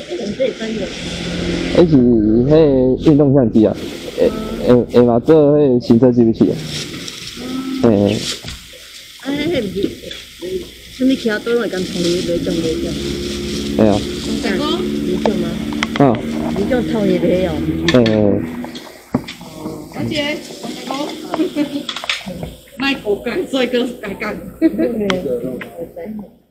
这专业。 迄是迄运动相机啊，会嘛做迄行车记录器啊。嘿。 啊，迄毋是，什么其他都会跟同你那种。 系啊。 大哥，你种吗？ 啊。 你种偷你的哦。 小姐，大哥，卖狗干，帅哥改干。